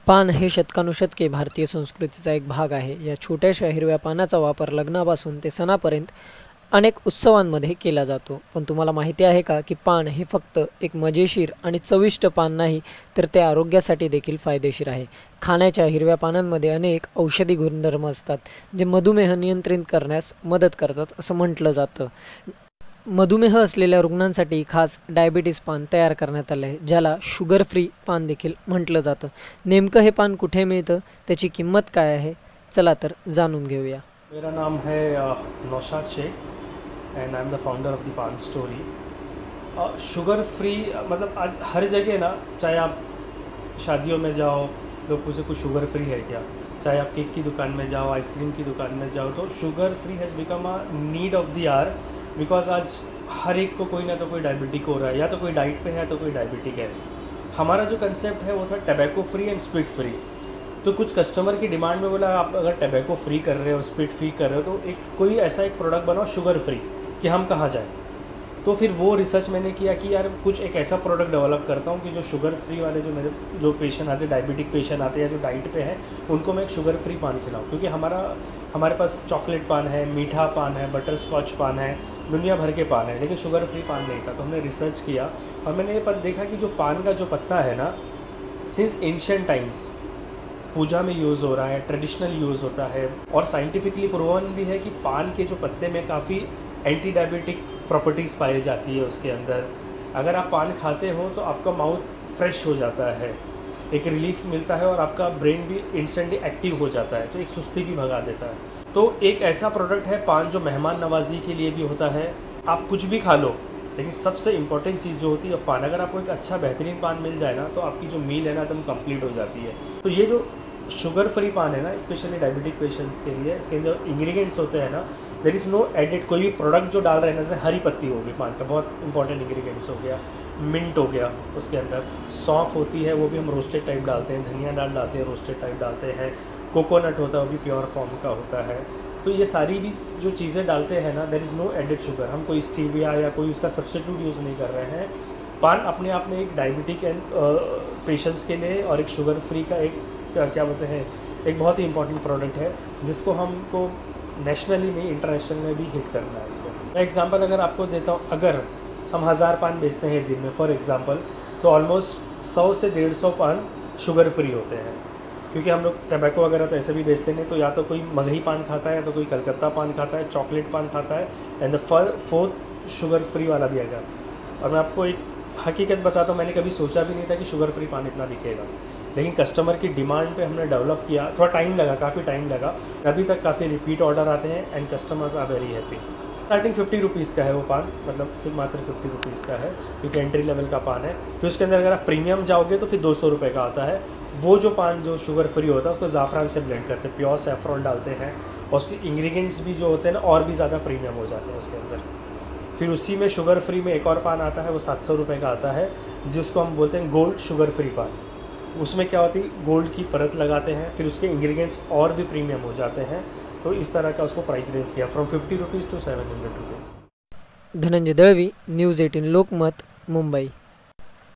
पान हे शतकानुशतके भारतीय संस्कृतीचा एक भाग आहे. या छोट्याशा हिरव्या पानाचा वापर लग्नापासून ते सणापर्यंत अनेक उत्सवांमध्ये केला जातो. पण तुम्हाला माहिती आहे का की पान हे फक्त एक मजेशीर आणि चविष्ट पान नाही, तर ते आरोग्यासाठी देखील फायदेशीर आहे. खाण्याच्या हिरव्या पानांमध्ये अनेक औषधी गुणधर्म असतात, जे मधुमेह नियंत्रित करण्यास मदत करतात असं म्हटलं जातं. मधुमेह असलेल्या रुग्णांसाठी खास डायबिटीस पान तयार करण्यात आलं आहे, ज्याला शुगर फ्री पान देखील म्हटलं जातं. नेमकं हे पान कुठे मिळतं, त्याची किंमत काय आहे, चला तर जाणून घेऊया. मेरा नाम है Naushad Shaikh and I am the founder of the Paan Story. Sugar free मतलब आज हर जगह ना, चाहे आप शादियों में जाओ, लोग पूछे कुछ शुगर फ्री है क्या, चाहे आप केक की दुकान में जाओ, आइसक्रीम की दुकान में जाओ, तो sugar free has become a need of the hour. Because आज हर एक को कोई ना तो कोई डायबिटिक हो रहा है, या तो कोई डाइट पे है तो कोई डायबिटिक है। हमारा जो कंसेप्ट है वो था tobacco free and speed free. तो कुछ कस्टमर की डिमांड में बोला, आप अगर टबैको फ्री कर रहे हो, स्पीड फ्री कर रहे हो, तो एक कोई ऐसा एक प्रोडक्ट बनाओ शुगर फ्री, कि हम कहाँ जाएँ। तो फिर वो रिसर्च मैंने किया कि यार कुछ एक ऐसा प्रोडक्ट डेवलप करता हूँ कि जो शुगर फ्री वाले जो पेशेंट आते हैं, डायबिटिक पेशेंट आते हैं या जो डाइट पे हैं, उनको मैं एक शुगर फ्री पान खिलाऊँ। क्योंकि हमारे पास चॉकलेट पान है, मीठा पान है, बटर स्कॉच पान है, दुनिया भर के पान है, लेकिन शुगर फ्री पान नहीं था। तो हमने रिसर्च किया और मैंने ये देखा कि जो पान का जो पत्ता है ना, सिंस एंशिएंट टाइम्स पूजा में यूज़ हो रहा है, ट्रेडिशनल यूज़ होता है, और साइंटिफिकली प्रूवन भी है कि पान के जो पत्ते में काफ़ी एंटी डायबिटिक प्रॉपर्टीज़ पाई जाती है उसके अंदर। अगर आप पान खाते हो तो आपका माउथ फ्रेश हो जाता है, एक रिलीफ मिलता है, और आपका ब्रेन भी इंस्टेंटली एक्टिव हो जाता है, तो एक सुस्ती भी भगा देता है। तो एक ऐसा प्रोडक्ट है पान जो मेहमान नवाजी के लिए भी होता है। आप कुछ भी खा लो, लेकिन सबसे इम्पॉर्टेंट चीज़ जो होती है पान। अगर आपको एक अच्छा बेहतरीन पान मिल जाए ना, तो आपकी जो मील है ना एकदम कंप्लीट हो जाती है। तो ये जो शुगर फ्री पान है ना, स्पेशली डायबिटिक पेशेंट्स के लिए, इसके जो इंग्रेडिएंट्स होते हैं ना, देयर इज़ नो एडिड कोई भी प्रोडक्ट जो डाल रहे हैं ना, जैसे हरी पत्ती होगी पान का, बहुत इंपॉर्टेंट इंग्रेडिएंट्स हो गया, मिंट हो गया, उसके अंदर सौंफ होती है, वो भी हम रोस्टेड टाइप डालते हैं, धनिया डाल डालते हैं, रोस्टेड टाइप डालते हैं, कोकोनट होता है, वो भी प्योर फॉर्म का होता है। तो ये सारी भी जो चीज़ें डालते हैं ना, there is no added sugar. हम कोई स्टीविया या कोई उसका सब्स्टिट्यूट यूज़ नहीं कर रहे हैं। पान अपने आप में एक डायबिटिक एंड पेशेंट्स के लिए और एक शुगर फ्री का एक क्या बोलते हैं, एक बहुत ही इंपॉर्टेंट प्रोडक्ट है, जिसको हमको नेशनली नहीं इंटरनेशनल में भी हिट करना है इसको। मैं एग्जांपल अगर आपको देता हूँ, अगर हम 1000 पान बेचते हैं एक दिन में फॉर एग्जांपल, तो ऑलमोस्ट 100 से 150 पान शुगर फ्री होते हैं। क्योंकि हम लोग टबैको वगैरह तो ऐसे भी बेचते नहीं, तो या तो कोई मगही पान खाता है, या तो कोई कलकत्ता पान खाता है, चॉकलेट पान खाता है, and the fourth sugar free वाला भी आएगा। और मैं आपको एक हकीकत बताता हूँ, मैंने कभी सोचा भी नहीं था कि शुगर फ्री पान इतना बिकेगा, लेकिन कस्टमर की डिमांड पे हमने डेवलप किया। थोड़ा टाइम लगा, काफ़ी टाइम लगा, अभी तक काफ़ी रिपीट ऑर्डर आते हैं and customers are very happy. Starting 50 rupees का है वो पान, मतलब सिर्फ मात्र 50 रुपीज़ का है, क्योंकि एंट्री लेवल का पान है। फिर उसके अंदर अगर आप प्रीमियम जाओगे तो फिर 200 रुपये का आता है। वो जो पान जो शुगर फ्री होता है, उसको ज़ाफ़रान से ब्लेंड करते हैं, प्योर सैफ़रॉन डालते हैं, और उसके इंग्रेडिएंट्स भी जो होते हैं ना, और भी ज़्यादा प्रीमियम हो जाते हैं उसके अंदर। फिर उसी में शुगर फ्री में एक और पान आता है, वो 700 रुपये का आता है, जिसको हम बोलते हैं गोल्ड शुगर फ्री पान। उसमें क्या होती है, गोल्ड की परत लगाते हैं, फिर उसके इंग्रेडिएंट्स और भी प्रीमियम हो जाते हैं। तो इस तरह का उसको प्राइस रेंज किया, from 50 rupees to 700 rupees. Dhananjay Dalvi, news 18 Lokmat, Mumbai.